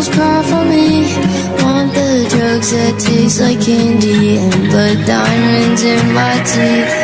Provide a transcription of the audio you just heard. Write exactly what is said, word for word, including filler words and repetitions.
girls cry for me. Want the drugs that taste like candy and blood diamonds in my teeth.